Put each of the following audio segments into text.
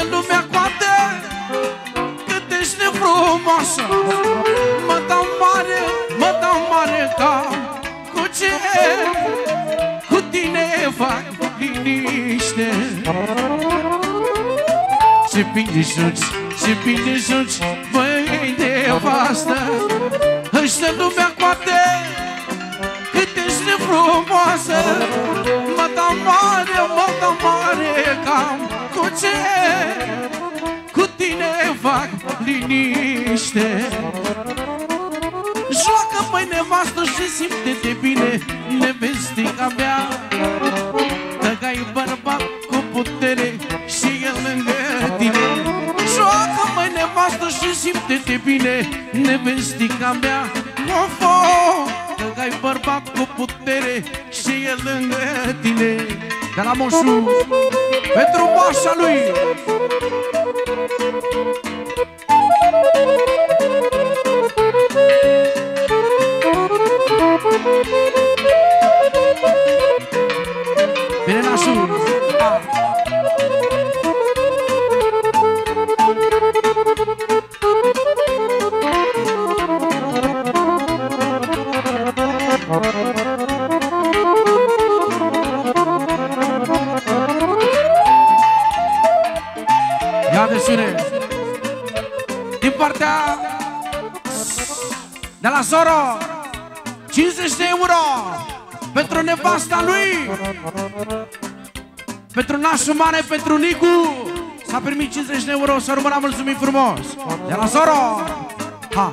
stă lumea coate, cât ești de frumoasă. Mă dau mare ca cu ce, cu tine fac liniște. Ce bine joci, băi nevastă. Ăștia lumea coate, cât ești de frumoasă. Mă dau mare cam cu ce, cu tine fac liniște. Joacă, măi nevastă, și simte-te bine, nevestica mea. Dacă-ai bărbat cu putere și el lângă tine. Joacă, măi nevastă, și simte-te bine, nevestica mea. Ofo, dacă-ai bărbat cu putere și el lângă tine. De la moșu, pentru moașa lui. Bine nașul. Ia de sune. Din partea de la Zoro, 50 de euro pentru nevasta lui, pentru nașul mare, pentru Nicu. S-a primit 50 de euro, să rămână, mulțumim frumos. De la Zoro. Ha.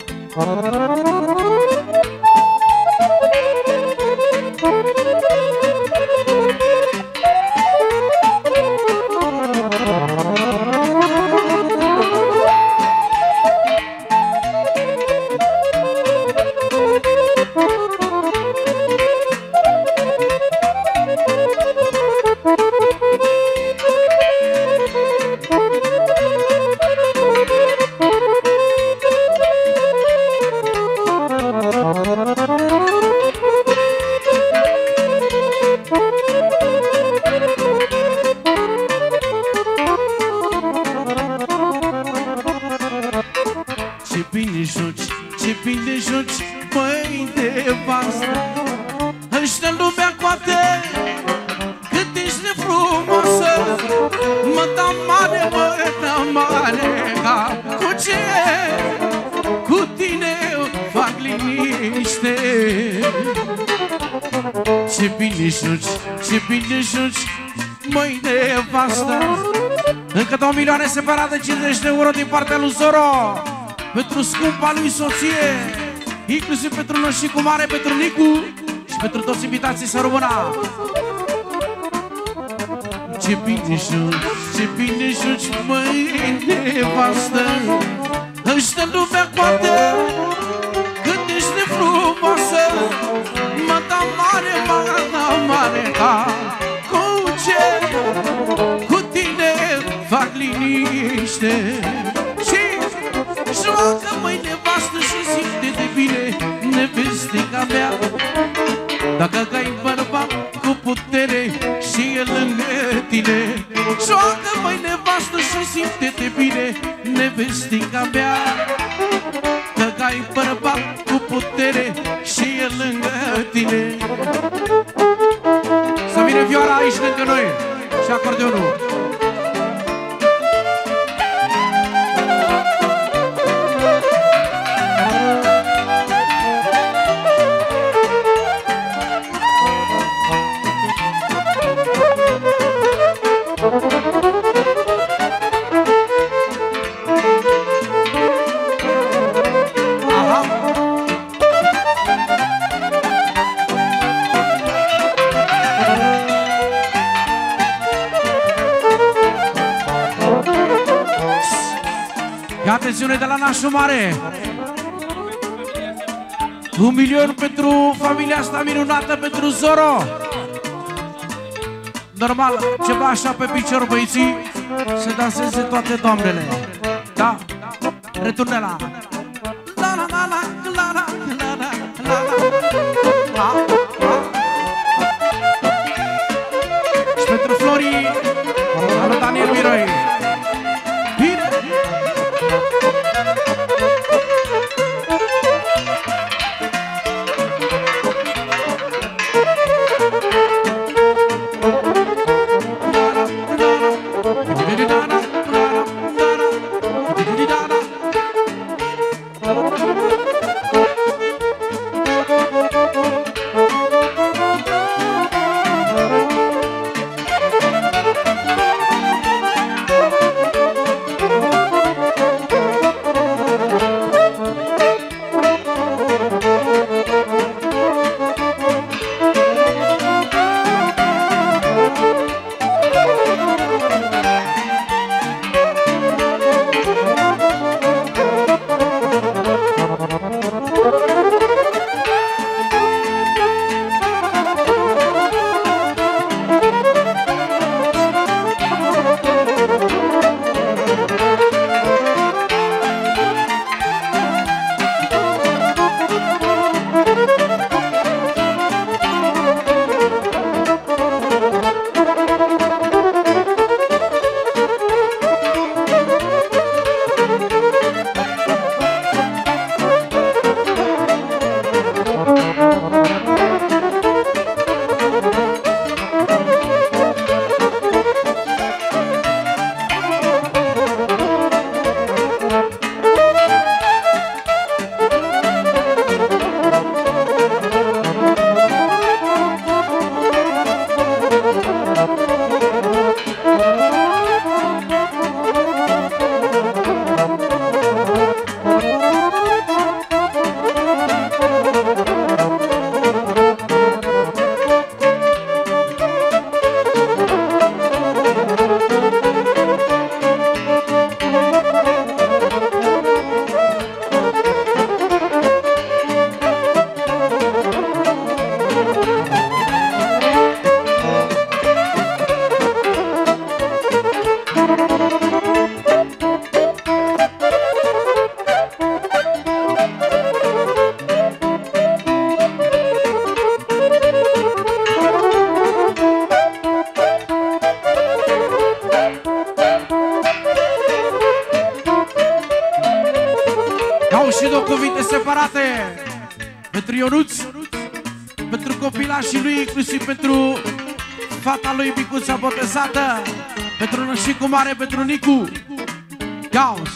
Ce bine joci, măi nevastă. Ăștia lumea coate, cât ești de frumoasă. Mă dau mare ca cu ce, cu tine fac liniște. Ce bine joci, măi nevastă. Încă 2 milioane separate, 50 de euro din partea lui Zoro, pentru scumpa lui soție, inclusiv pentru nășicu mare, pentru Nicu și pentru toți invitații să rămână. Ce bine joci, măi nevastă. Ăștia lumea coate, cât ești de frumoasă. Mă dau mare ca cu ce, cu tine fac liniște. Joacă, măi nevastă, și simte-te bine, nevestica mea. Dacă ai bărbat cu putere și el lângă tine. Joacă, măi nevastă, și simte-te bine, nevestica mea. Dacă ai bărbat cu putere și el lângă tine. Să vine vioara aici lângă noi și acordeonul. Atențiune de la nașul mare. 1 milion pentru familia asta minunată, pentru Zoro. Normal, ceva așa pe picior, băieții, să danseze toate doamnele. Da, returne la și pentru Florii, alu Daniel Miroi. Au și două cuvinte separate pentru Ionuț, pentru copilașii lui, inclusiv pentru fata lui micuța botezată, pentru nășicul mare, pentru Nicu. Ia-uzi!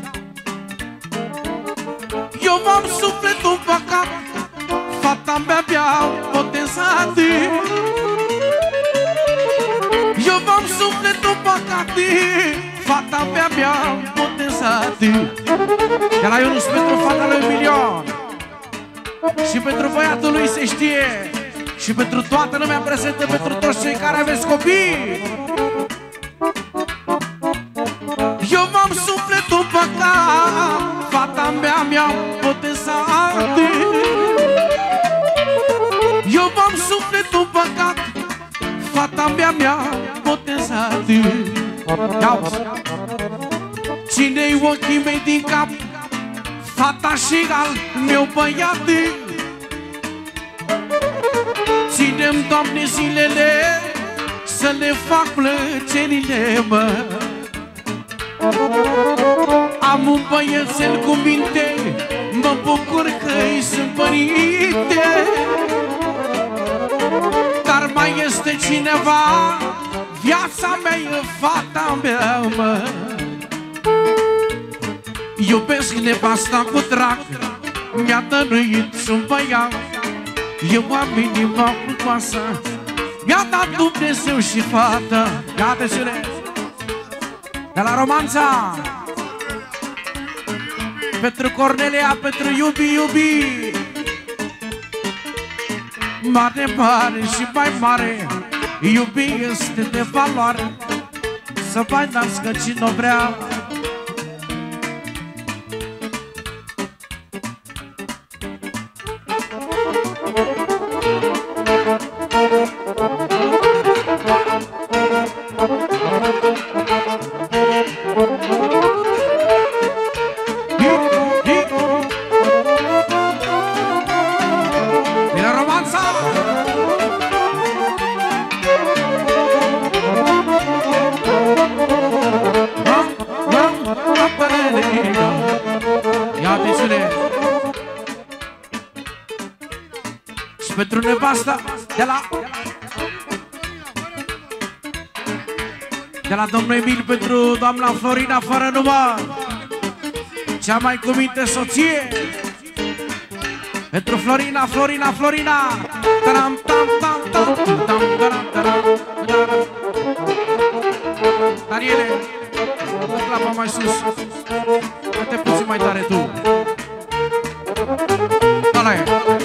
Eu m-am sufletul păcat, fata mea mi-a botezat. Eu m-am sufletul păcat, fata mea mi-a botezat. De la Ionuț pentru fata lui Milion și pentru băiatul lui se știe și pentru toată lumea prezentă, pentru toți cei care aveți copii. Eu m-am sufletul păcat, fata mea mi-a botezat. Eu m-am sufletul păcat, fata mea mi-a botezat. Cine-i ochii mei din cap? Fata și al meu băiat. Ține-mi, Doamne, zilele să le fac plăcerile, mă. Am un băiețel cu minte, mă bucur că-i sunt părinte. Dar mai este cineva, viața mea e fata mea, mă. Iubesc nevasta cu drag, mi-a dăruit un băiat. Eu am inima frumoasă, mi-a dat Dumnezeu și fată. Iată-și-le de la Romanța, pentru Cornelia, pentru iubi, iubi. Mare, mare și mai mare, iubi este de valoare. Să mai nască cine-o vrea. Pentru nevasta de la domnul Emil, pentru doamna Florina fără număr, cea mai cu minte soție. Pentru Florina, Florina, Florina. Taram, tam, tam, tam, tam, taram, taram, taram. Daniele, dă clapa mai sus. Dă-te puțin mai tare tu. Dă-le.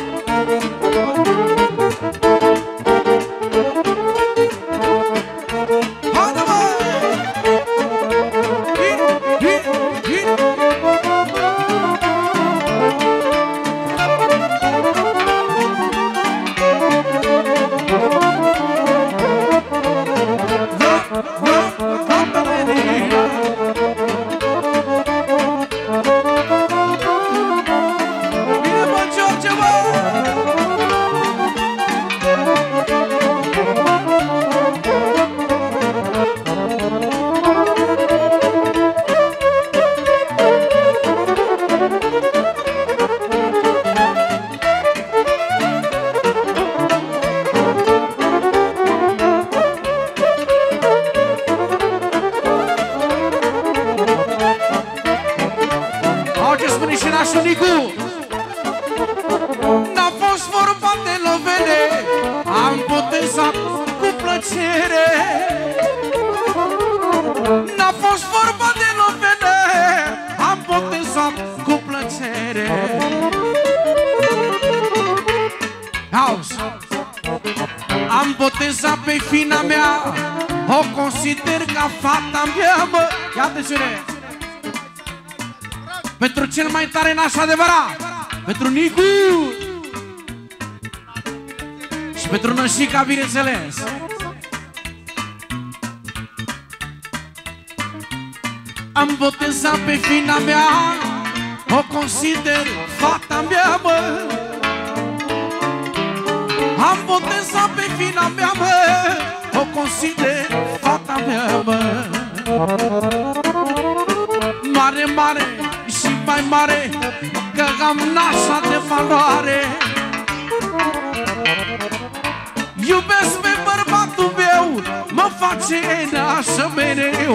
N-a fost vorba de lovele, am botezat cu plăcere. N-a fost vorba de lovele, am botezat cu plăcere. Auzi, am botezat pe fina mea, o consider ca fata mea, mă. Iată-și-le. Pentru cel mai tare naș adevărat, pentru Nicu și pentru nășica, bineînțeles. Am botezat pe fina mea, o consider fata mea, mă. Am botezat pe fina mea, mă, o consider fata mea, mă. Mare, mare și mai mare, că am nașa de valoare. Iubesc pe bărbatul meu, mă face nașă mereu.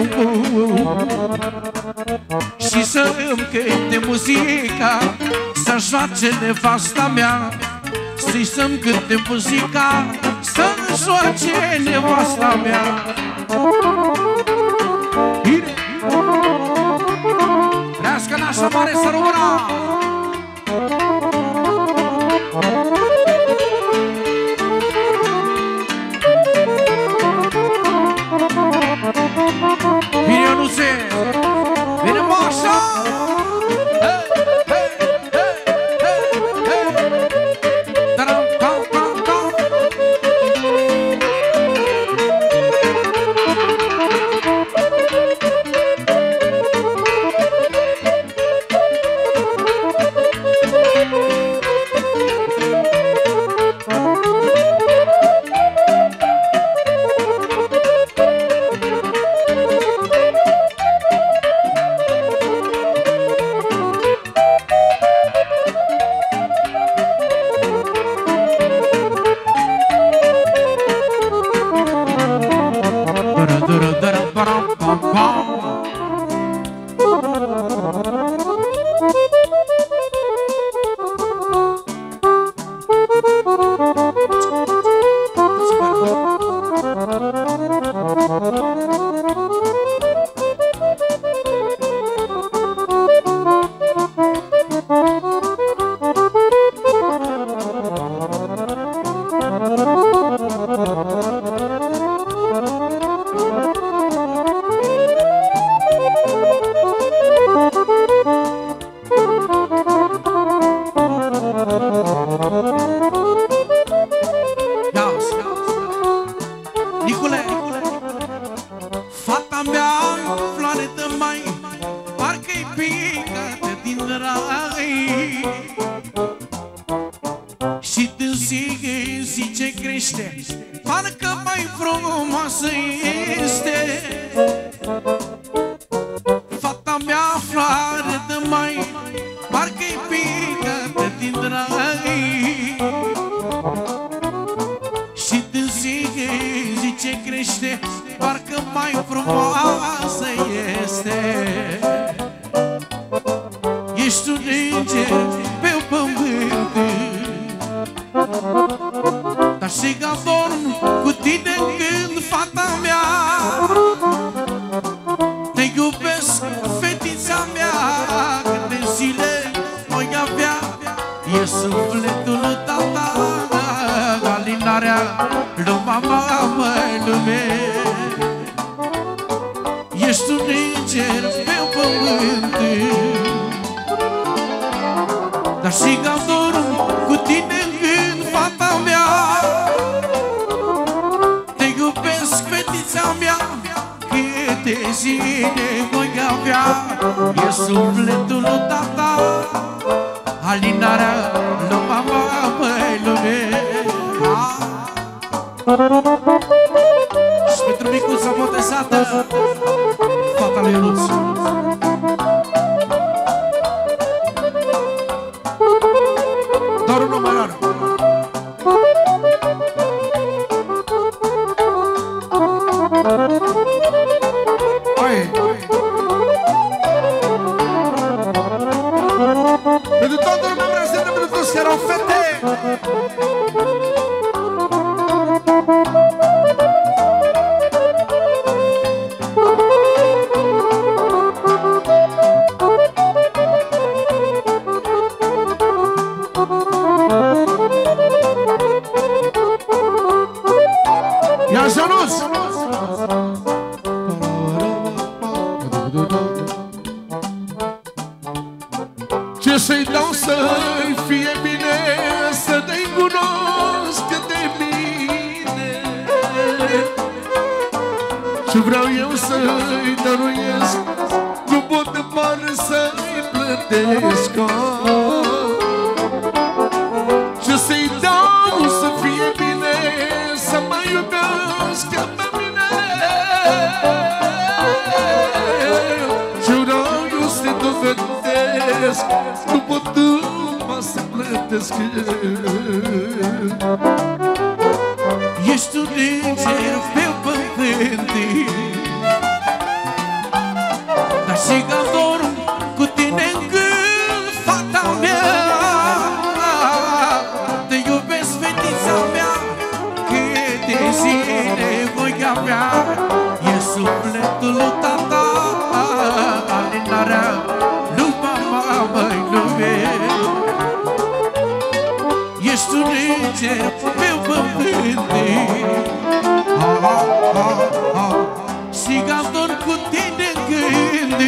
Și să îmi cânte muzica, să joace nevasta mea. Și să-mi cânte muzica, să-mi joace nevasta mea. Trească nașa mare să rămână! Vine Ionuțe, vine Mașa! Parcă mai frumoasă este fata mea, floare de mai, parcă-i picată din drag. Și târziu zice crește, parcă mai frumoasă este. Ești un înger pe pământ, dar și că dorm cu tine când, fata mea. Te iubesc, fetița mea, câte zile voi avea. E sufletul tata, alinarea lui mama măi lume. Ești un înger pe pământ, dar și că dorm cu tine în, fata mea. Te iubesc, fetița mea, câte zile voi avea. E sufletul tata, alinarea lui mama măi lume. Și pentru micuța botezată, fata lui Ionuț. Doar un număr. Pentru toată lumea prezentă, pentru toți care erau fete. Ia Ionuț! Ce să-i dau să-i fie bine, să te-i cunosc de mine. Ce vreau eu să-i dăruiesc, nu pot de bani să-i plătesc. Ce să-i dau să fie bine, să mă iubească pe mine. Ce vreau eu să-i gândesc, nu pot numai să plătesc. Ești un înger pe pământ, dar și că dorm cu tine în gând, fata mea. Te iubesc, fetița mea, câte zile voi avea. E sufletul lui tata, alinarea lui mama, măi lume. Ești un înger pe pământ, și că-am dorm cu tine în gând.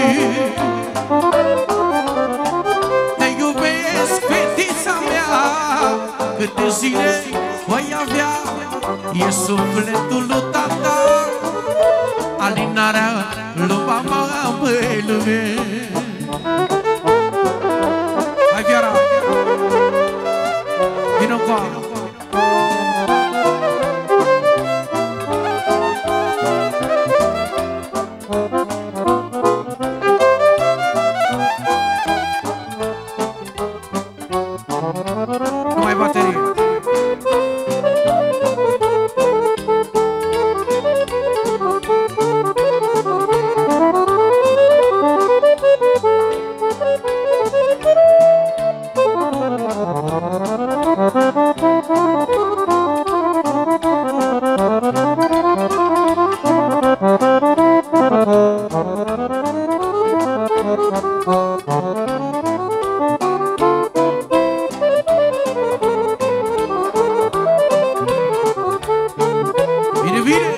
Te iubesc, fetița mea, câte zile voi avea. E sufletul lui tata, alinarea lui mama, măi lume. Hai, Viara! Vino cu a. Nu mai baterie. Vine, vine!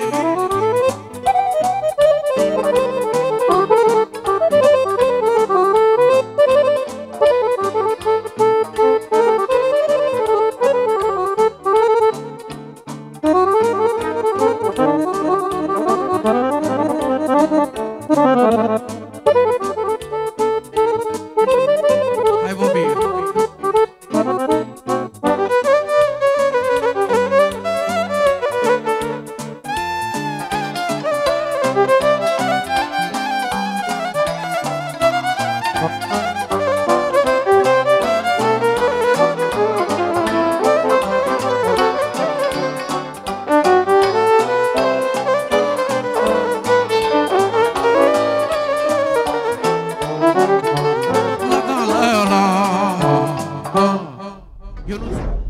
Hai, Bobby! Eu não sei.